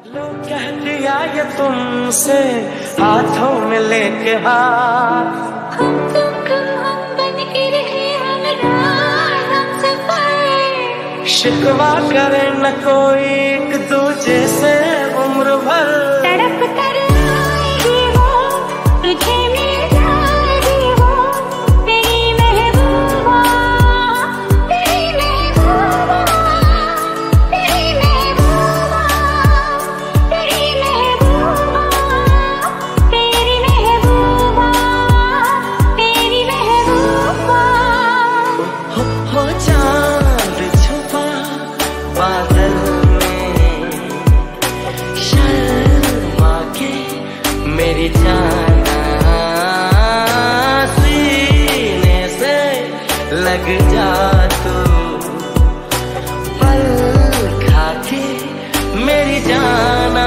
लो कह दिया ये तुमसे हाथों में लेके हाथ, हम बन के रहे हम सफर। शिकवा करे न कोई एक दूजे से उम्र भर। तड़प कर आएगी वो तुझे मिल जाएगी वो, तेरी महबूबा तेरी महबूबा तेरी महबूबा तेरी महबूबा तेरी महबूबा तेरी महबूबा। हो चांद छुपा बादल में, शर्मा के मेरी जाना सीने से लग जा तू, पल खा के मेरी जाना।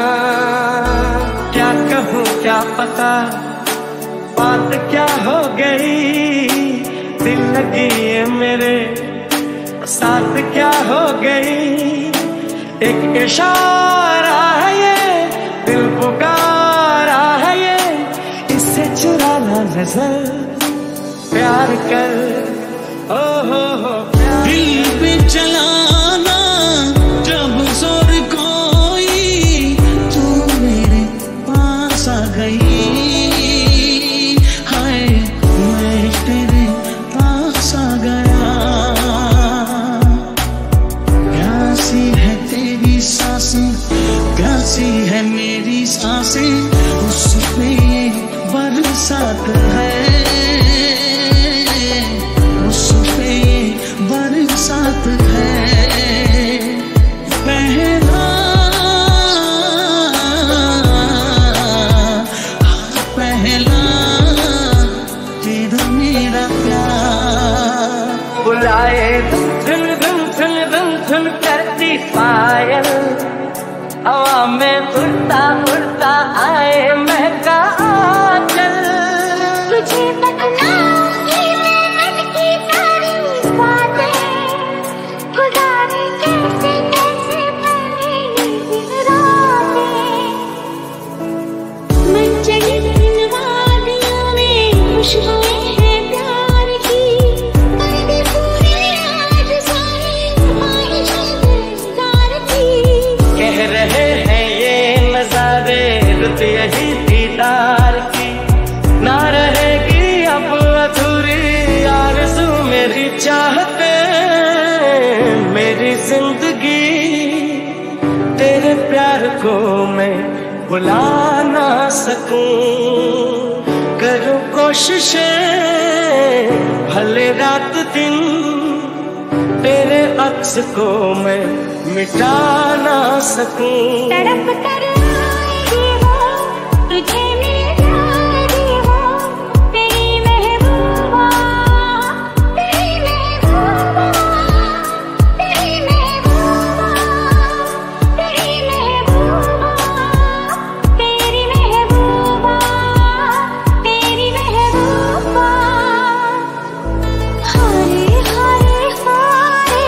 क्या कहूँ क्या पता बात क्या हो गई, दिल लगी ये मेरे साथ क्या हो गई। एक इशारा है ये दिल पुकारा है ये, इससे चुराना नजर प्यार कर। ओ हो प्यार दिल पे चलाना जब जोर कोई, तू मेरे पास आ गई। हाय मैं तेरे पास आ गया। प्यासी है तेरी सांसें, प्यासी है मेरी सांसें, उसमें ये बरसात है, उसमें ये बरसात है। पहला पहला तेरा मेरा प्यार। बुलाए धुन धुन धुन धुन धुन करती पायल, हवा में उड़ता उड़ता आए महका आंचल। तुझे बतलाऊंगी मैं मन की सारी बातें, गुजारे कैसे कैसे मैंने ये दिन रातें। मन चली इन वादियों में खुशबुएं हैं प्यार की, कभी पूरे आज सारी ख्वाहिशों दिलदार की। कह रहे हैं ये नजारे रुत यही दीदार की, ना रहेगी अब अधूरी आरज़ू मेरी चाहते। मेरी जिंदगी तेरे प्यार को मैं भुला ना सकूं, करूं कोशिशें भले रात दिन, तेरे अक्स को मैं मिटा ना सकूं। तड़प कर आएगी वो तुझे मिल जाएगी वो, तेरी महबूबा तेरी महबूबा तेरी महबूबा तेरी महबूबा तेरी महबूबा तेरी महबूबा। हारे हारे हारे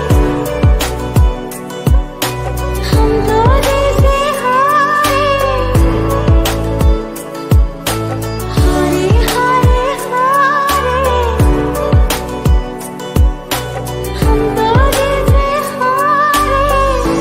हम दो जैसे हारे, हारे हारे हारे हम दो जैसे हारे।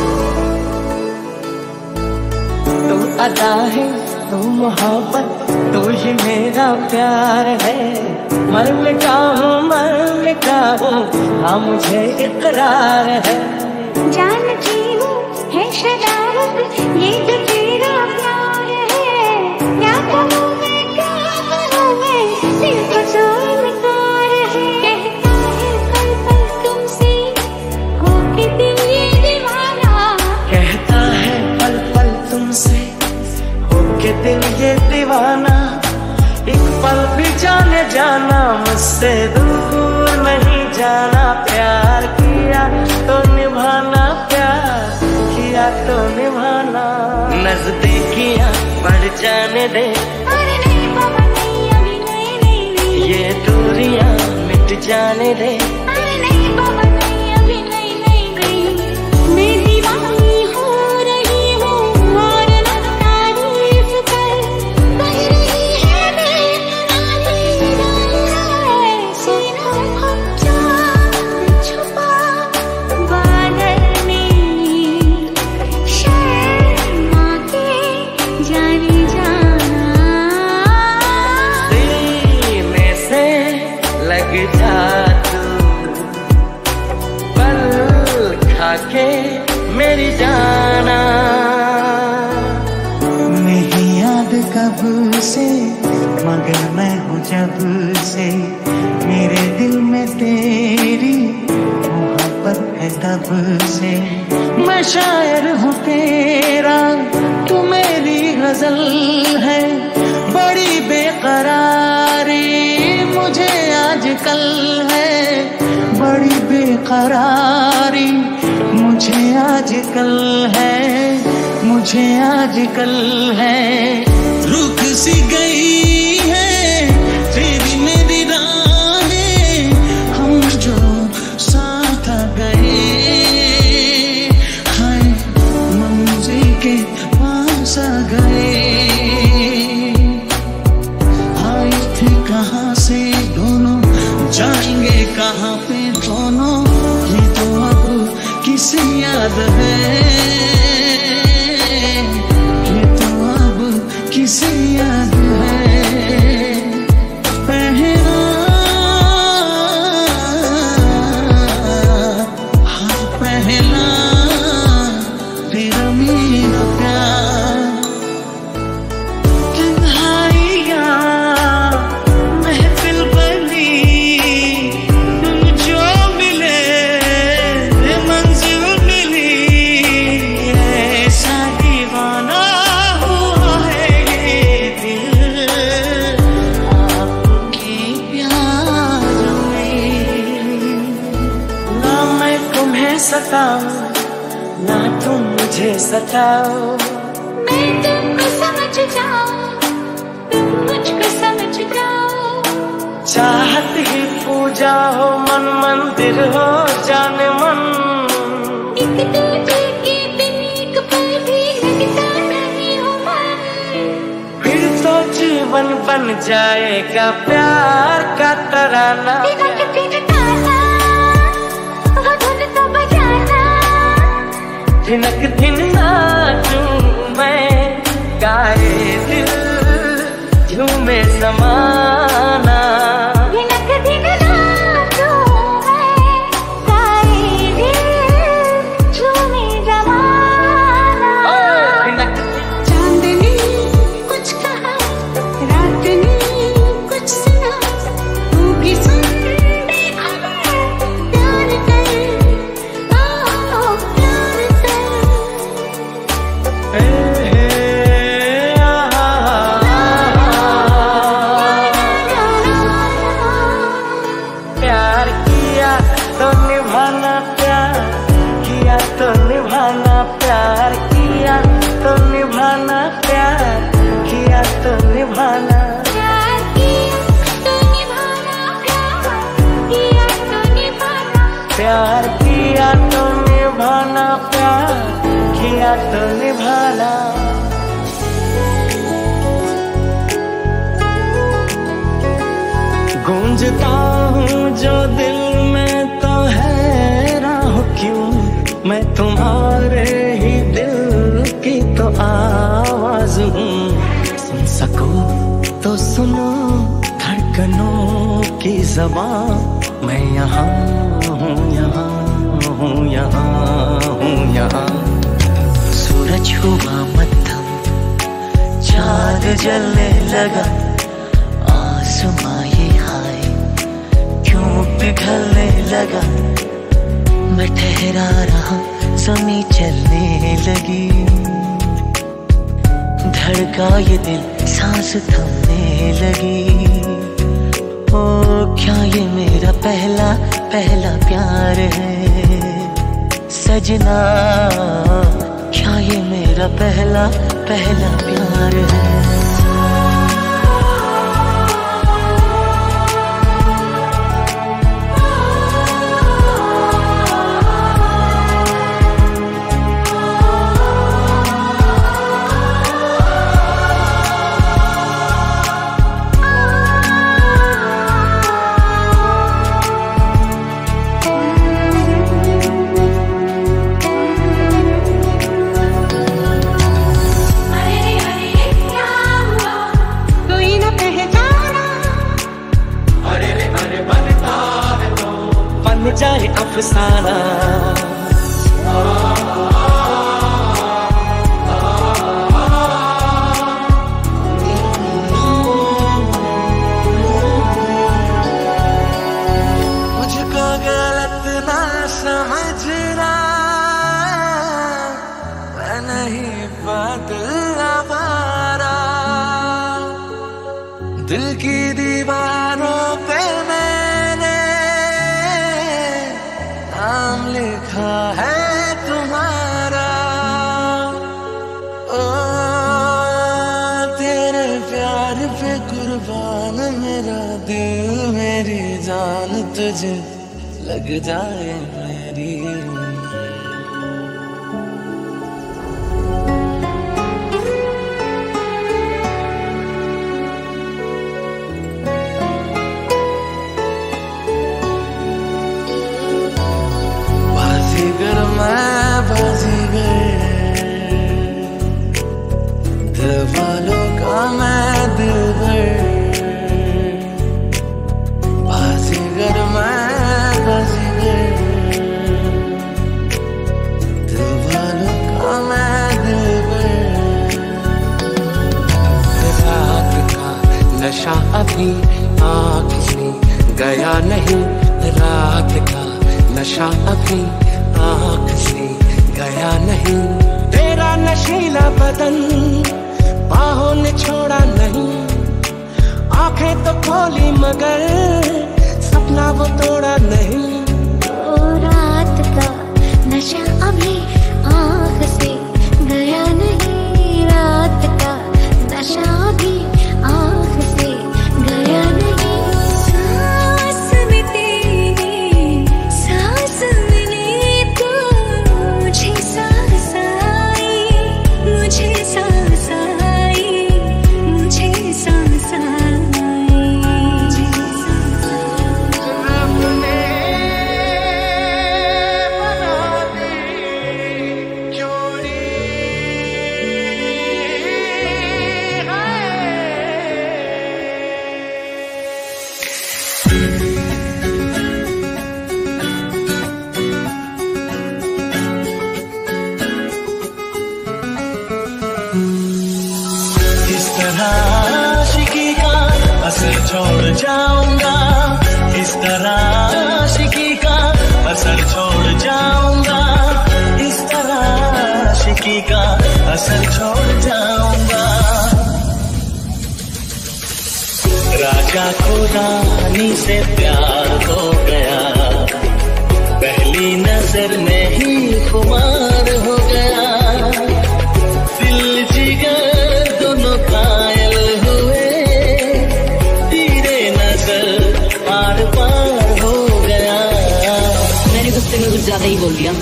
तुम अदा है तुम मोहब्बत, तू ही मेरा प्यार है। मर मिटा हूँ हाँ मुझे इकरार है। जानती हूँ है शरारत ये जो तेरा प्यार है, क्या कहूँ मैं क्या कहूँ मैं, दिल का सोनकार है। कहता है पल पल तुमसे होके दिल ये दीवाना, कहता है पल पल तुमसे होके दिल ये दीवाना। एक पल भी जाने जाना मुझसे दूर नहीं जाना। प्यार किया तो निभाना, प्यार किया तो निभाना। नजदीकियां बढ़ जाने दे, अरे नहीं बाबा नहीं अभी नहीं नहीं नहीं, ये दूरियां मिट जाने दे। अरे नहीं बाबा नहीं अभी नहीं नहीं नहीं। मैं दीवानी हो रही हूँ तब से, मगर मैं हूँ जब से, मेरे दिल में तेरी मोहब्बत है तब से। मैं शायर हूँ तेरा, तू मेरी गजल है, बड़ी बेकरारी मुझे आजकल है, बड़ी बेकरारी मुझे आजकल है, मुझे आजकल है। रुक सी गई है तेरी मेरी राहें, हम जो साथ आ गए, हाय मंजिल के पास आ गए। आए थे कहाँ से दोनों, जाएंगे कहाँ पे दोनों, ये तो अब किसे याद है, ये तो अब किसे याद है। पहला हाँ पहला तेरा मेरा प्यार। तन्हाइयाँ महफिल बनी, तुम जो मिले मंजिल मिली, ऐसा दीवाना हुआ है ये दिल आपके प्यार में। ना मैं तुम्हें सताऊं, ना तुम मुझे सताओ, मैं तुमको समझ जाऊं, तुम मुझको समझ जाओ। चाहत ही पूजा हो, मन मंदिर हो जाने मन, एक दूजे के बिन एक पल भी लगता नहीं हो मन। फिर तो जीवन बन जाएगा प्यार का तराना। दिनक दिन गाना, वो धुन तो बजाना, दिनक दिन नाचूं मैं, गाए दिल झूमे समाना। दिनक दिन नाचूं मैं, गाए दिल झूमे जमाना। चांदनी कुछ कहा, रात ने कुछ सुना, तू भी सुन ले अब प्यार कर, ओ प्यार कर। प्यार किया तो निभाना, प्यार किया तो निभाना, प्यार किया तो निभाना, प्यार किया तो निभाना। प्यार किया तो निभाना, प्यार किया तो निभाना। प्यार किया तो निभाना, प्यार किया तो निभाना। गूंजता हूँ जो दिल में तो हैरान हूँ क्यों, मैं तुम्हारे ही दिल की तो आवाज हूँ। सुन सको तो सुनो धड़कनों की ज़बान, मैं यहाँ हूँ, यहाँ हूँ, यहाँ हूँ, यहाँ। सूरज हुआ मध्यम, चाँद जलने लगा, आसमां ये हाय क्यों पिघलने लगा। मैं ठहरा रहा, ज़मीं चलने लगी, धड़का ये दिल, सांस थमने लगी। ओ क्या ये मेरा पहला पहला प्यार है सजना, क्या ये मेरा पहला पहला प्यार है। हरे हरे बादल आवारा, दिल की दीवारों पे मैंने नाम लिखा है तुम्हारा। ओ तेरे प्यार पे कुर्बान मेरा दिल मेरी जान, तुझे लग जाए मेरी। बाजीगर मैं बाजीगर, दिल वालों का मैं दिलबर। बाजीगर मैं बाजीगर, दिल वालों का मैं दिलबर। रात का नशा अभी आँख से गया नहीं, रात का नशा अभी आँख से गया नहीं। तेरा नशीला बदन बाहों ने छोड़ा नहीं, आंखें तो खोली मगर सपना वो तोड़ा नहीं। ओ रात का नशा अभी आँख से गया नहीं, रात का नशा अभी आँख से गया नहीं। सांस में तेरी सांस मिली तो मुझे सांस आई, मुझे सांस आई, मुझे सांस आई। अपने बना दी जोड़ी इस तरह आशिकी का असर छोड़ जाऊंगा, इस तरह आशिकी का असर छोड़ जाऊंगा, इस तरह आशिकी का असर छोड़ जाऊंगा। राजा को रानी से प्यार हो गया, पहली नजर में ही खुमार हो गया। दिल जिगर दोनों घायल हुए, तेरे नजर पार पार हो गया। मैंने गुस्से में कुछ ज्यादा ही बोल दिया।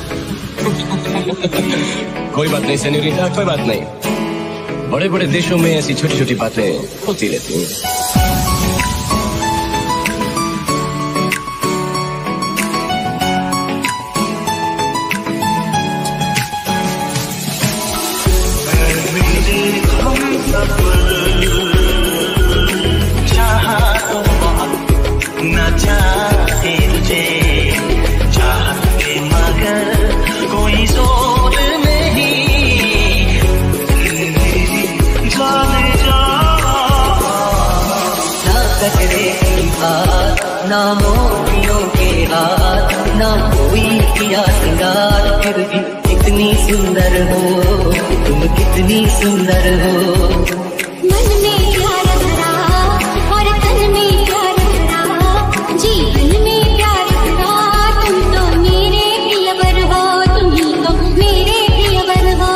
कोई बात नहीं सेन्योरिटा, कोई बात नहीं। बड़े बड़े देशों में ऐसी छोटी छोटी बातें होती रहती हैं। चाहा तो न चाहे तुझे, चाहते मगर कोई जोर नहीं, जाने जा। ना कचरे की बात, ना मोतियों के हाथ, ना कोई किया सिंगार, फिर भी कितनी सुंदर हो तुम, कितनी सुंदर हो। मन में प्यार भरा और तन में प्यार भरा, जीवन में प्यार भरा। तुम तो मेरे प्रियवर हो, तुम ही तो मेरे प्रियवर हो।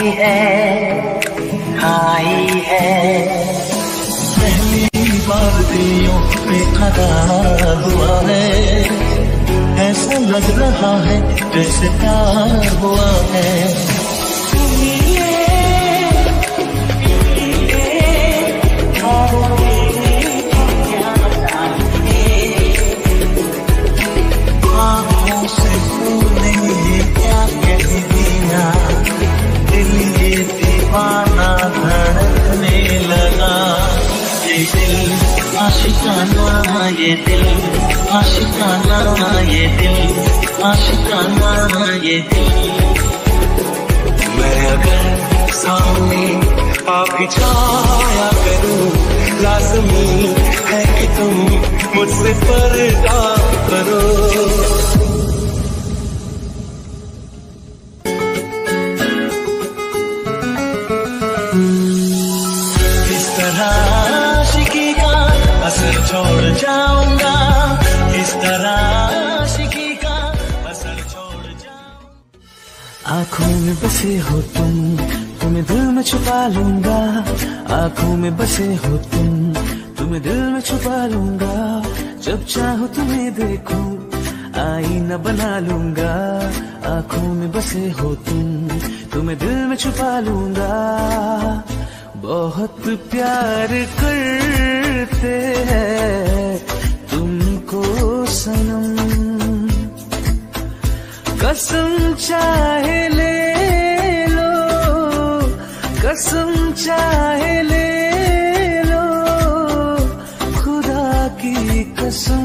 आई है। पहली बार दिलों पे खड़ा हुआ है, ऐसा लग रहा है जैसे प्यार हुआ है। आँखों से तूने ये क्या कह दिया, दिल ये दीवाना धड़कने लगा। ये दिल आशिकाना, ये दिल आशिकाना, ये दिल आशिकाना, ये दिल। मैं अगर सामने आ भी जाया करूं, लाज़मी है कि तुम मुझसे पर्दा करो। इस तरह आशिकी का असर छोड़ जाऊंगा, इस तरह आशिकी का असर छोड़ जाऊंगा। आँखों में बसे हो तुम, तुम्हें दिल में छुपा लूंगा। आँखों में बसे हो तुम, तुम्हें दिल में छुपा लूंगा। जब चाहो तुम्हें देखूं, आईना बना लूंगा। आँखों में बसे हो तुम, तुम्हें दिल में छुपा लूंगा। बहुत प्यार करते हैं तुमको सनम, कसम चाहे ले लो, कसम चाहे ले लो, खुदा की कसम।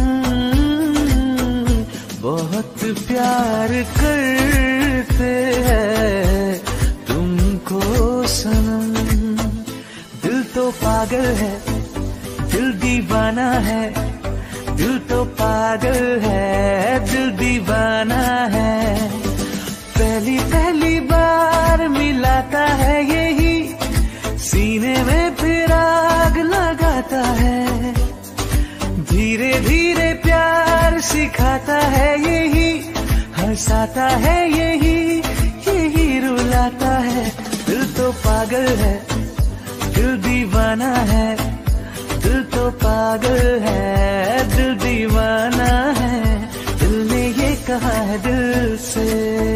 बहुत प्यार करते हैं तुमको सनम। दिल तो पागल है, दिल दीवाना है, दिल तो पागल है, दिल दीवाना है। पहली पहली बार मिलाता है यही, सीने में फिर आग लगाता है। धीरे धीरे प्यार सिखाता है यही, हंसाता है यही, यही रुलाता है। दिल तो पागल है, दिल दीवाना है, दिल तो पागल है, दिल दीवाना है। दिल ने ये कहा है दिल से,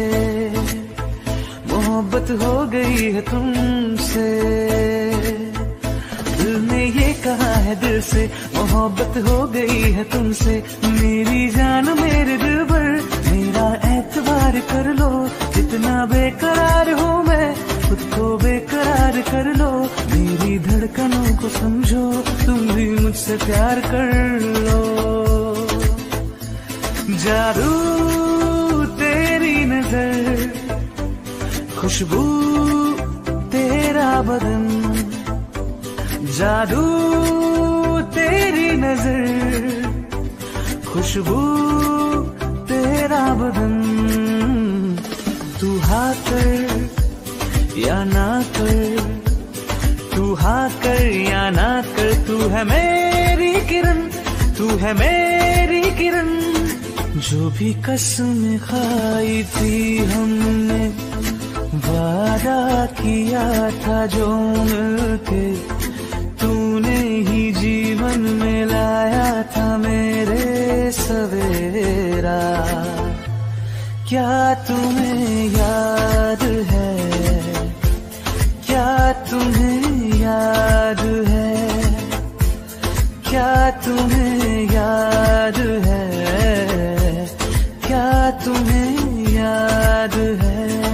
मोहब्बत हो गई है तुमसे। दिल ने ये कहा है दिल से, मोहब्बत हो गई है तुमसे। मेरी जान मेरे दिल पर, मेरा एतबार कर लो। जितना बेकरार हूँ मैं, खुद को बेकरार कर लो। मेरी धड़कनों को समझो, तुम भी मुझसे प्यार कर लो। जादू तेरी नजर, खुशबू तेरा बदन, जादू तेरी नजर, खुशबू तेरा बदन। तू हाँ कर या ना कर, तू हाँ कर या ना कर, तू है मेरी किरण, तू है मेरी किरण। जो भी कसम खाई थी हमने, वादा किया था जो मिलके, तूने ही जीवन में लाया था मेरे सवेरा। क्या तुम्हें याद है, क्या तुम्हें याद है, क्या तुम्हें याद है, क्या तुम्हें याद है।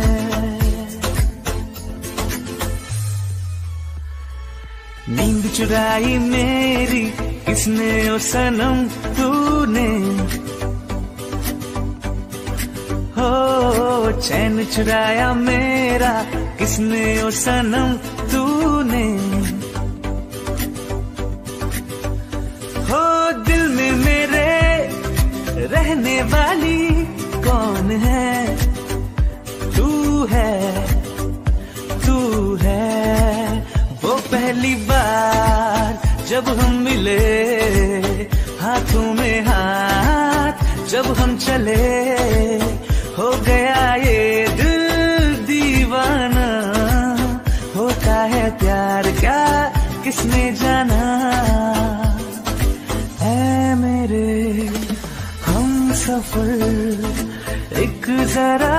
नींद चुराई मेरी किसने ओ सनम तूने, हो चैन चुराया मेरा किसने ओ सनम तूने। हो दिल में मेरे रहने वाली कौन है, तू है, तू है। वो पहली बार जब हम मिले, हाथों में हाथ जब हम चले, हो गया ये दिल दीवाना। प्यार क्या किसने जाना है मेरे हम सफर एक जरा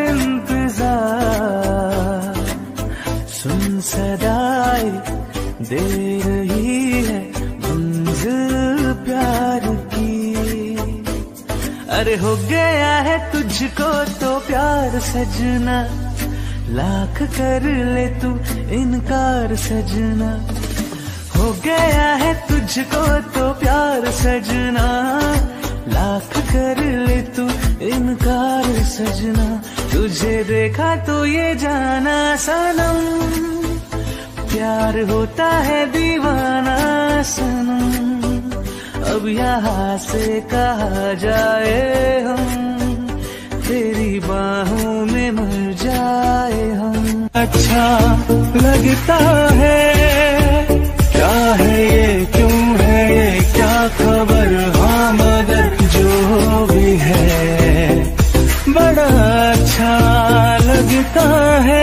इंतजार सुन सदाई दे रही है मंजिल प्यार की। अरे हो गया है तुझको तो प्यार सजना लाख कर ले तू इनकार सजना। हो गया है तुझको तो प्यार सजना लाख कर ले तू इनकार सजना। तुझे देखा तो ये जाना सनम प्यार होता है दीवाना सनम। अब यहाँ से कहा जाए हम तेरी बाहों में मर जाए हम। अच्छा लगता है क्या है ये क्यों है ये क्या खबर हाँ मगर जो भी है बड़ा अच्छा लगता है।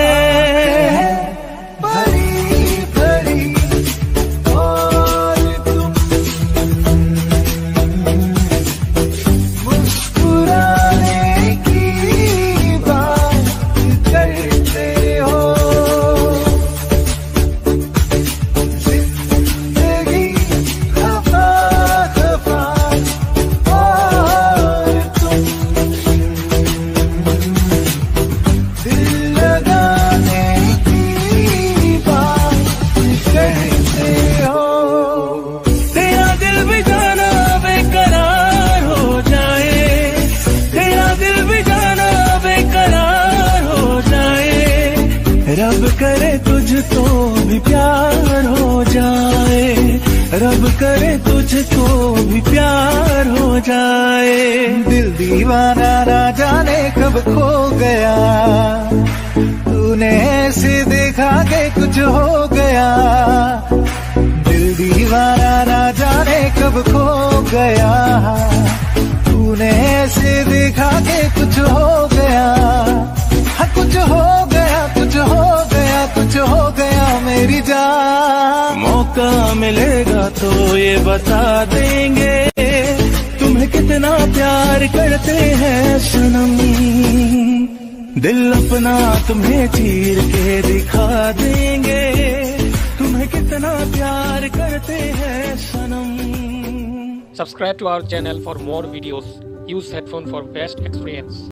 रब करे तुझको भी प्यार हो जाए रब करे तुझको भी प्यार हो जाए। दिल दीवाना ना जाने कब खो गया तूने ऐसे देखा के कुछ हो गया। दिल दीवाना ना जाने कब खो गया तूने ऐसे देखा के कुछ हो गया। हाँ कुछ हो गया कुछ हो गया कुछ हो गया मेरी जान। मौका मिलेगा तो ये बता देंगे तुम्हें कितना प्यार करते हैं सनम। दिल अपना तुम्हें चीर के दिखा देंगे तुम्हें कितना प्यार करते हैं सनम। Subscribe to our channel for more videos. Use headphone for best experience.